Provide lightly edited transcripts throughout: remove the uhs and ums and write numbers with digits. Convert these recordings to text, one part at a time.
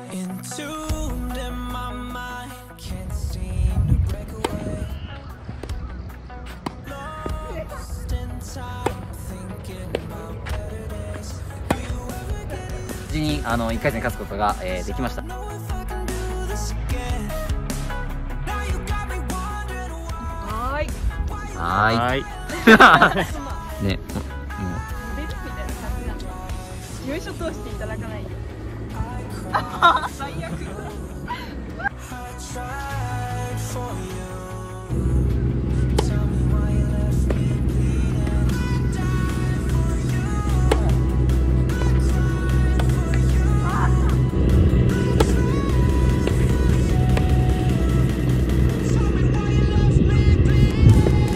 Entombed in my mind, can't seem to break away. Lost in time, thinking about better days. Do you ever get it? 無事に1回戦に勝つことが、できました。 Know if I can do this again. Now you got me wondering why. はーい。 はーい。ね、 出るみたいな感じなんで優勝通していただかないと。最悪。 I tried for you. Tell me why you left me bleeding. Died for you. I cried for you. Tell me why you left me bleeding.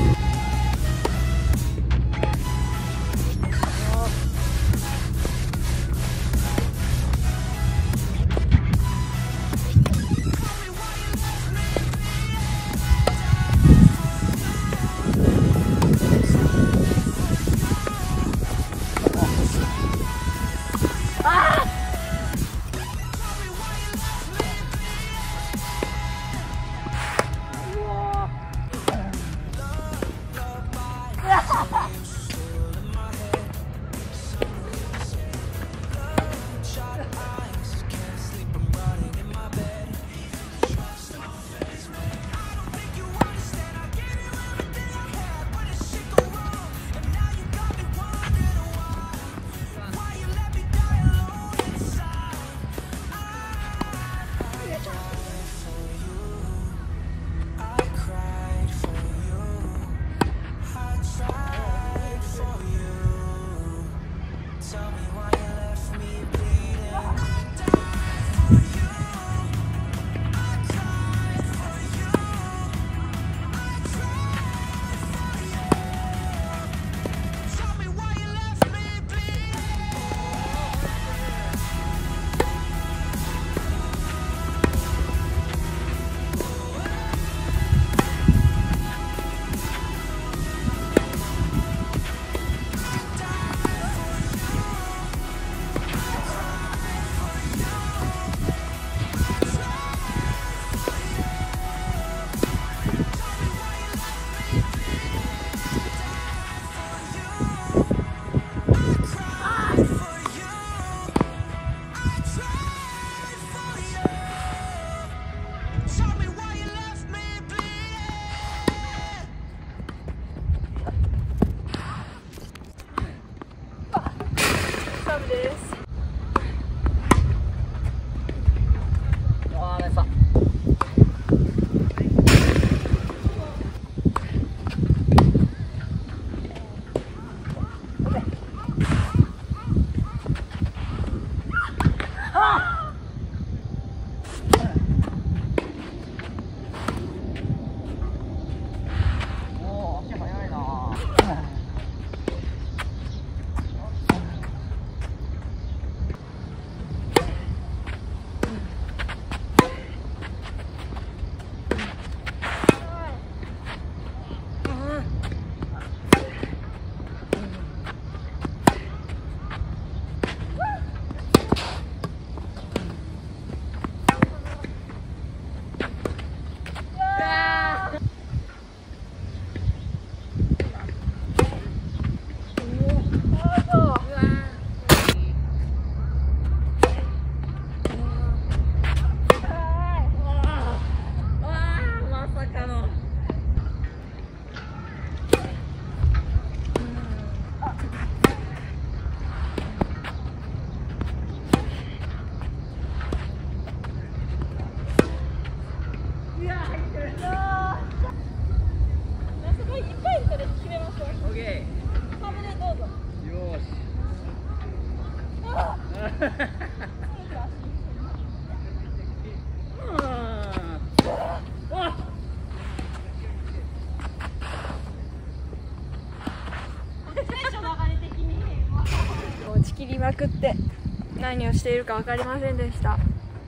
打ち切りまくって何をしているか分かりませんでした。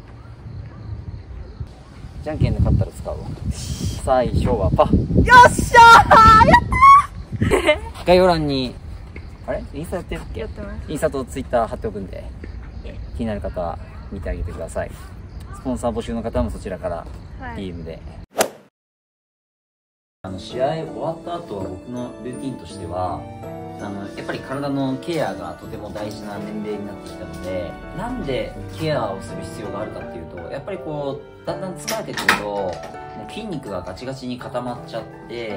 じゃんけんで勝ったら使うわ。最初はパー。 よっしゃー、やったー。 概要欄にあれインスタやってるっけ？ やってます。 インスタとツイッター貼っておくんで、気になる方は見てあげてください。 ポンサー募集の方もそちらからはい DM で、試合終わった後は僕のルーティンとしてはやっぱり体のケアがとても大事な年齢になってきたので、なんでケアをする必要があるかっていうと、やっぱりこうだんだん疲れてくるともう筋肉がガチガチに固まっちゃって、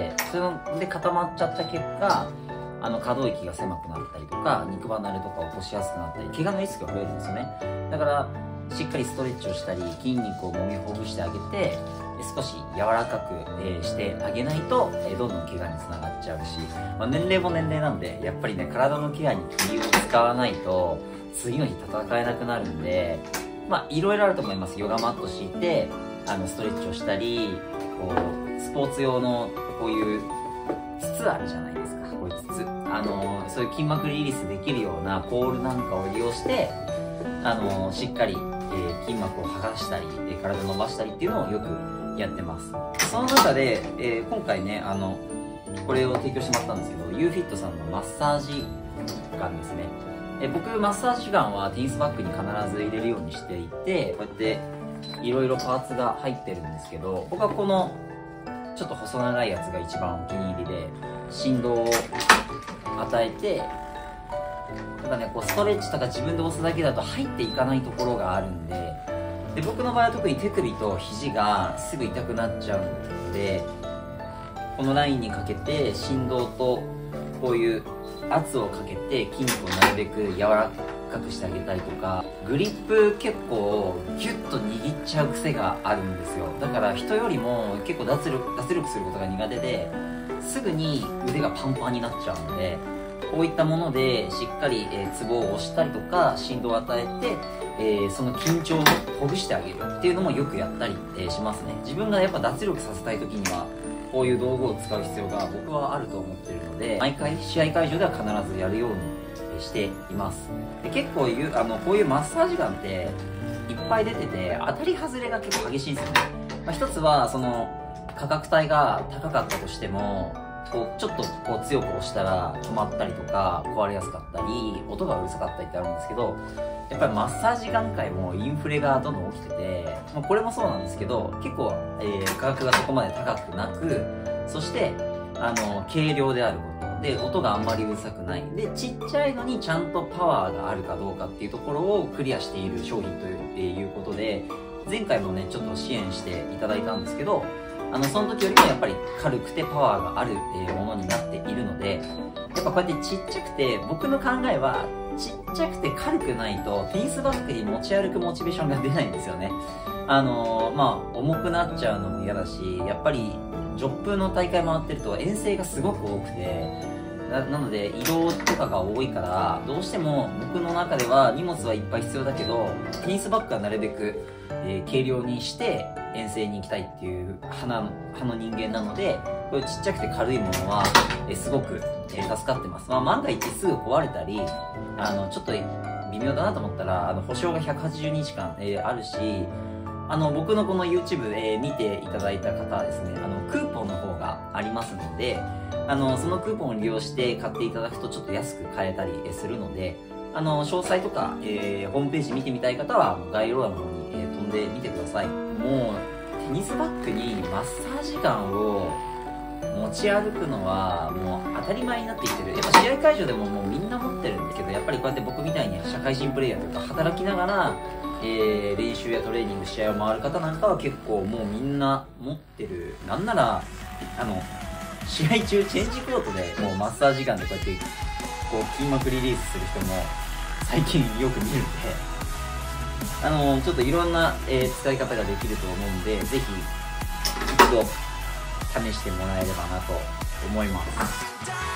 それで固まっちゃった結果可動域が狭くなったりとか肉離れとか起こしやすくなったり怪我のリスクが増えるんですよね。だからしっかりストレッチをしたり筋肉をもみほぐしてあげて少し柔らかく、してあげないと、どんどん怪我につながっちゃうし、年齢も年齢なんでやっぱりね体のケアに気を使わないと次の日戦えなくなるんで、いろいろあると思います。ヨガマット敷いてストレッチをしたり、こうスポーツ用のこういう筒あるじゃないですか。こういう筒そういう筋膜リリースできるようなポールなんかを利用してしっかり、筋膜を剥がしたり体を伸ばしたりっていうのをよくやってます。その中で、今回ねこれを提供してもらったんですけど UFIT さんのマッサージガンですね。僕マッサージガンはテニスバッグに必ず入れるようにしていて、こうやっていろいろパーツが入ってるんですけど、僕はこのちょっと細長いやつが一番お気に入りで振動を与えて、ただねこうストレッチとか自分で押すだけだと入っていかないところがあるんで、僕の場合は特に手首と肘がすぐ痛くなっちゃうので、このラインにかけて振動とこういう圧をかけて筋肉をなるべく柔らかくしてあげたりとか、グリップ結構ギュッと握っちゃう癖があるんですよ。だから人よりも結構脱力することが苦手ですぐに腕がパンパンになっちゃうので、こういったものでしっかり、ツボを押したりとか振動を与えて、その緊張をほぐしてあげるっていうのもよくやったり、しますね。自分がやっぱ脱力させたい時にはこういう道具を使う必要が僕はあると思ってるので、毎回試合会場では必ずやるようにしています。で結構こういうマッサージガンっていっぱい出てて当たり外れが結構激しいんですよね。一つはその価格帯が高かったとしてもこうちょっとこう強く押したら止まったりとか壊れやすかったり音がうるさかったりってあるんですけど、やっぱりマッサージガン界もインフレがどんどん起きてて、これもそうなんですけど結構、価格がそこまで高くなく、そして軽量であることで音があんまりうるさくないで、ちっちゃいのにちゃんとパワーがあるかどうかっていうところをクリアしている商品ということで、前回もねちょっと支援していただいたんですけど、その時よりもやっぱり軽くてパワーがあるものになっているので、やっぱこうやってちっちゃくて、僕の考えはちっちゃくて軽くないとテニスバッグに持ち歩くモチベーションが出ないんですよね。重くなっちゃうのも嫌だし、やっぱりジョップの大会回ってると遠征がすごく多くて、なので移動とかが多いからどうしても僕の中では荷物はいっぱい必要だけどテニスバッグはなるべく、軽量にして遠征に行きたいっていう派の人間なので、こういうちっちゃくて軽いものは、すごく、助かってます。万が一すぐ壊れたりちょっと微妙だなと思ったら保証が180日間、あるし、僕のこの YouTube で見ていただいた方はですねクーポンの方がありますので、そのクーポンを利用して買っていただくとちょっと安く買えたりするので、詳細とか、ホームページ見てみたい方は概要欄の方に、飛んでみてください。もうテニスバッグにマッサージガンを持ち歩くのはもう当たり前になってきてる。やっぱ試合会場でももうみんな持ってるんですけど、やっぱりこうやって僕みたいに社会人プレイヤーとか働きながら、練習やトレーニング試合を回る方なんかは結構もうみんな持ってる。なんなら試合中チェンジコートでもうマッサージガンでこうやってこう筋膜リリースする人も最近よく見るんで、ちょっといろんな、使い方ができると思うんで、ぜひ一度試してもらえればなと思います。